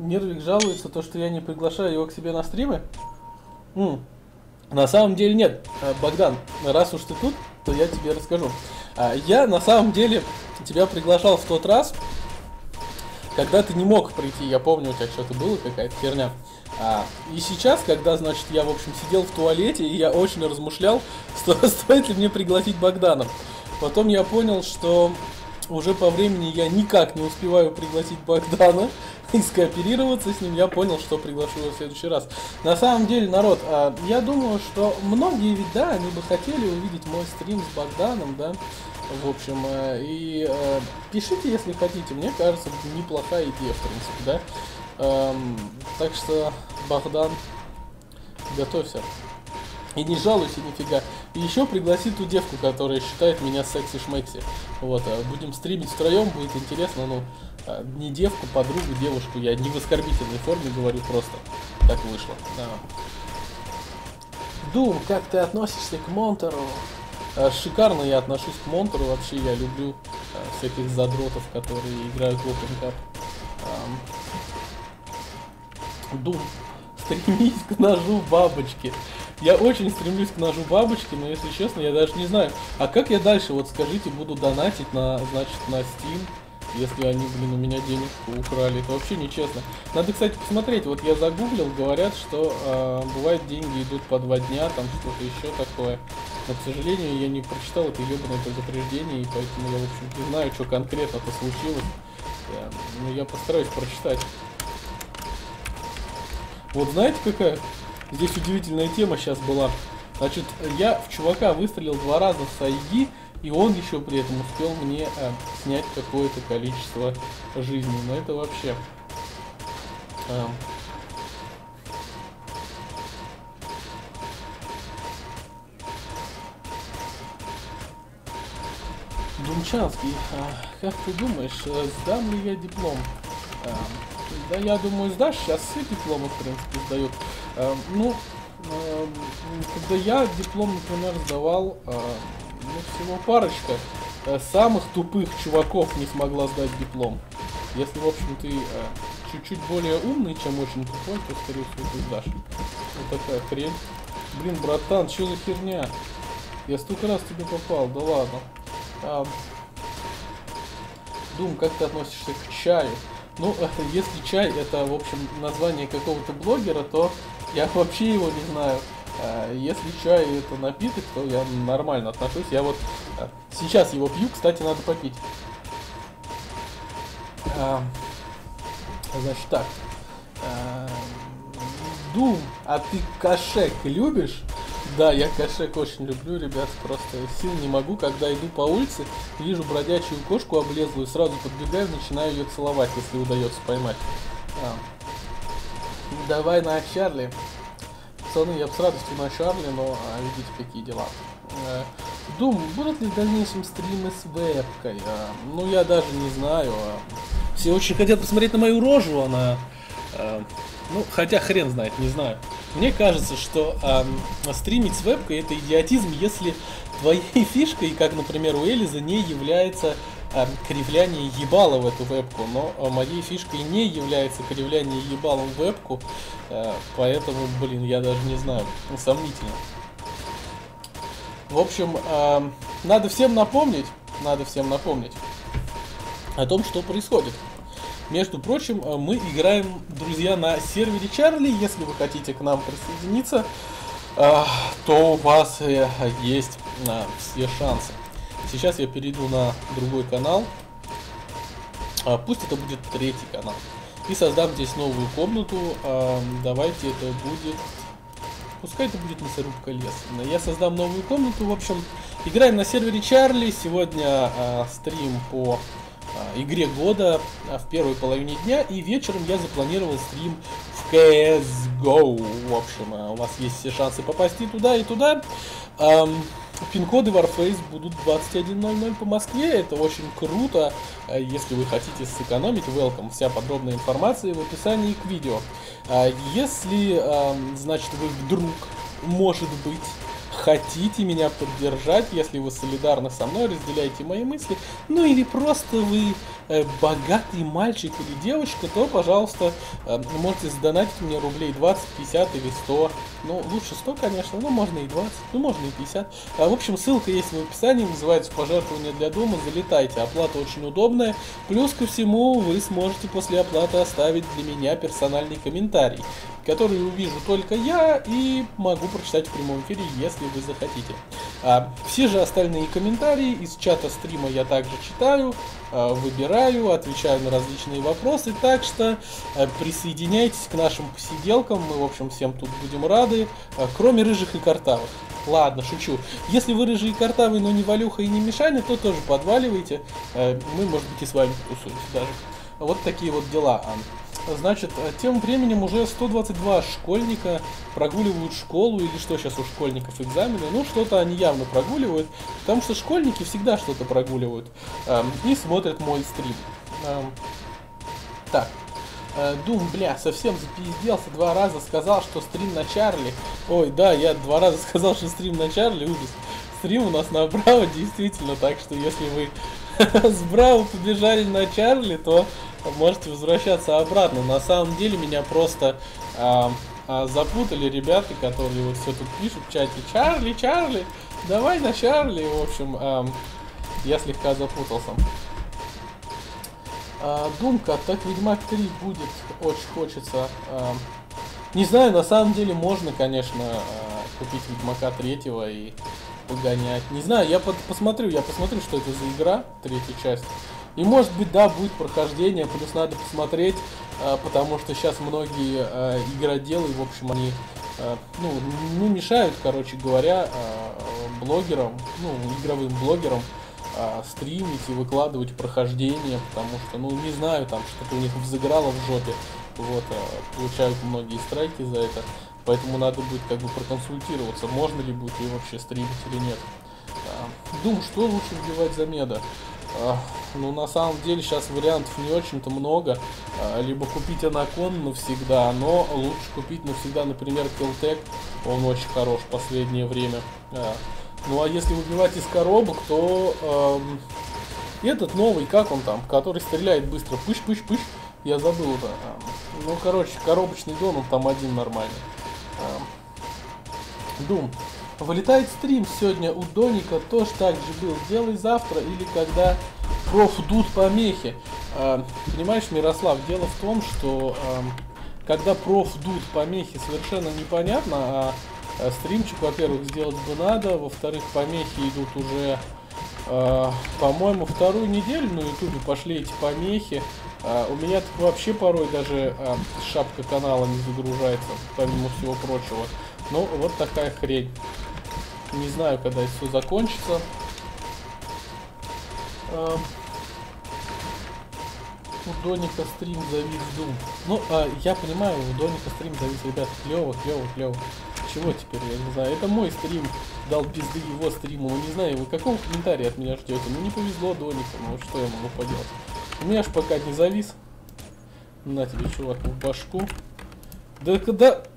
Нервик жалуется, то, что я не приглашаю его к себе на стримы. На самом деле нет. Богдан, раз уж ты тут, то я тебе расскажу. Я на самом деле тебя приглашал в тот раз, когда ты не мог прийти. Я помню, у тебя что-то было, какая-то херня. И сейчас, когда, значит, я, в общем, сидел в туалете, и я очень размышлял, стоит ли мне пригласить Богдана. Потом я понял, что уже по времени я никак не успеваю пригласить Богдана и скооперироваться с ним. Я понял, что приглашу его в следующий раз. На самом деле, народ, я думаю, что многие ведь, да, они бы хотели увидеть мой стрим с Богданом, да. В общем, пишите, если хотите. Мне кажется, неплохая идея, в принципе, да. Так что, Богдан, готовься. И не жалуйся нифига. И еще пригласи ту девку, которая считает меня секси-шмекси. Вот, будем стримить втроем, будет интересно, ну, не девку, подругу, девушку. Я не в оскорбительной форме говорю, просто так вышло. Дум, как ты относишься к Монтеру? Шикарно я отношусь к Монтеру, вообще я люблю всяких задротов, которые играют в Open Cup. Дум, стремись к ножу бабочки. Я очень стремлюсь к ножу бабочки, но если честно, я даже не знаю. А как я дальше, вот скажите, буду донатить на, значит, на Steam, если они, блин, у меня денег украли? Это вообще нечестно. Надо, кстати, посмотреть. Вот я загуглил, говорят, что бывает деньги идут по 2 дня, там что-то еще такое. Но, к сожалению, я не прочитал это ебаное предупреждение, и поэтому я, в общем, не знаю, что конкретно-то случилось. Но я постараюсь прочитать. Вот знаете, какая здесь удивительная тема сейчас была? Значит, я в чувака выстрелил 2 раза с ID, и он еще при этом успел мне снять какое-то количество жизни. Но это вообще... Думчанский, как ты думаешь, сдам ли я диплом? Да, я думаю, сдашь, сейчас все дипломы, в принципе, сдают. Когда я диплом, например, сдавал, всего парочка самых тупых чуваков не смогла сдать диплом. Если, в общем, ты чуть-чуть более умный, чем очень тупой, то, скорее всего, ты сдашь. Вот такая хрень. Блин, братан, что за херня? Я столько раз тебе попал, да ладно. Дум, как ты относишься к чаю? Ну, если чай это, в общем, название какого-то блогера, то я вообще его не знаю. Если чай это напиток, то я нормально отношусь. Я вот сейчас его пью, кстати, надо попить. Значит так. Дум, а ты кошек любишь? Да, я кошек очень люблю, ребят, просто сил не могу, когда иду по улице, вижу бродячую кошку облезлую, сразу подбегаю, начинаю ее целовать, если удается поймать. Давай на Чарли. Пацаны, я бы с радостью на Чарли, но видите, какие дела. Дум, будут ли в дальнейшем стримы с вебкой? Ну, я даже не знаю. Все очень хотят посмотреть на мою рожу, она... Ну, хотя хрен знает, не знаю. Мне кажется, что стримить с вебкой это идиотизм, если твоей фишкой, как, например, у Элиза, не является кривляние ебала в эту вебку. Но моей фишкой не является кривляние ебалом в вебку, поэтому, блин, я даже не знаю, сомнительно. В общем, надо всем напомнить о том, что происходит. Между прочим, мы играем, друзья, на сервере Чарли. Если вы хотите к нам присоединиться, то у вас есть все шансы. Сейчас я перейду на другой канал. Пусть это будет 3-й канал. И создам здесь новую комнату. Давайте это будет... Пускай это будет мясорубка леса. Я создам новую комнату. В общем, играем на сервере Чарли. Сегодня стрим по... игре года в первой половине дня, и вечером я запланировал стрим в CSGO. В общем, у вас есть все шансы попасть и туда, и туда. Пин-коды Warface будут 21:00 по Москве, это очень круто. Если вы хотите сэкономить, welcome, вся подробная информация в описании к видео. Если, значит, вы вдруг, может быть, хотите меня поддержать, если вы солидарны со мной, разделяете мои мысли, ну или просто вы богатый мальчик или девочка, то, пожалуйста, можете задонатить мне рублей 20, 50 или 100. Ну, лучше 100, конечно, но можно и 20, ну можно и 50. В общем, ссылка есть в описании, называется «Пожертвование для дома», залетайте, оплата очень удобная. Плюс ко всему, вы сможете после оплаты оставить для меня персональный комментарий, который увижу только я и могу прочитать в прямом эфире, если вы захотите. Все же остальные комментарии из чата стрима я также читаю, выбираю, отвечаю на различные вопросы, так что присоединяйтесь к нашим посиделкам, мы, в общем, всем тут будем рады, кроме рыжих и картавых. Ладно, шучу. Если вы рыжие и картавые, но не Валюха и не Мишаня, то тоже подваливайте, мы, может быть, и с вами потусуемся даже. Вот такие вот дела. Значит, тем временем уже 122 школьника прогуливают школу, или что сейчас у школьников экзамены, ну что-то они явно прогуливают, потому что школьники всегда что-то прогуливают и смотрят мой стрим. Так, Дум, бля, совсем запизделся, 2 раза сказал, что стрим на Чарли. Ой, да, я 2 раза сказал, что стрим на Чарли, ужас. Стрим у нас на Браво, действительно, так что если вы с Браво побежали на Чарли, то можете возвращаться обратно. На самом деле меня просто запутали ребята, которые вот все тут пишут в чате. Чарли, Чарли, давай на Чарли. В общем, я слегка запутался. Думка, так Ведьмак 3 будет, очень хочется. Не знаю, на самом деле можно, конечно, купить Ведьмака 3 и погонять. Не знаю, я посмотрю, что это за игра, 3-я часть. И может быть, да, будет прохождение, плюс надо посмотреть, потому что сейчас многие игроделы, в общем, они ну, мешают, короче говоря, блогерам, ну, игровым блогерам стримить и выкладывать прохождение, потому что, ну, не знаю, там что-то у них взыграло в жопе, вот, получают многие страйки за это, поэтому надо будет как бы проконсультироваться, можно ли будет ее вообще стримить или нет. Дум, что лучше вбивать за меда? Ну, на самом деле, сейчас вариантов не очень-то много. Либо купить Анакон навсегда, но лучше купить навсегда, например, Килтек. Он очень хорош в последнее время. Ну, а если выбивать из коробок, то этот новый, как он там, который стреляет быстро, пыш-пыш-пыш, я забыл, да. Ну, короче, коробочный дон, он там один нормальный. Дум. Вылетает стрим сегодня у Доника, тоже так же был. Делай завтра или когда проф дут помехи. Понимаешь, Мирослав, дело в том, что когда проф дут помехи, совершенно непонятно, а стримчик, во-первых, сделать бы надо, во-вторых, помехи идут уже, по-моему, 2-ю неделю на ютубе пошли эти помехи. У меня так вообще порой даже шапка канала не загружается, помимо всего прочего. Ну, вот такая хрень. Не знаю, когда это все закончится. У Доника стрим завис, Дум. Ну, я понимаю, у Доника стрим завис, ребят, клево. Чего теперь, я не знаю. Это мой стрим, дал пизды его стриму. Не знаю, вы какого комментария от меня ждете? Ну, не повезло Донику, ну что я могу поделать. У меня ж пока не завис. На тебе, чувак, в башку. Да когда...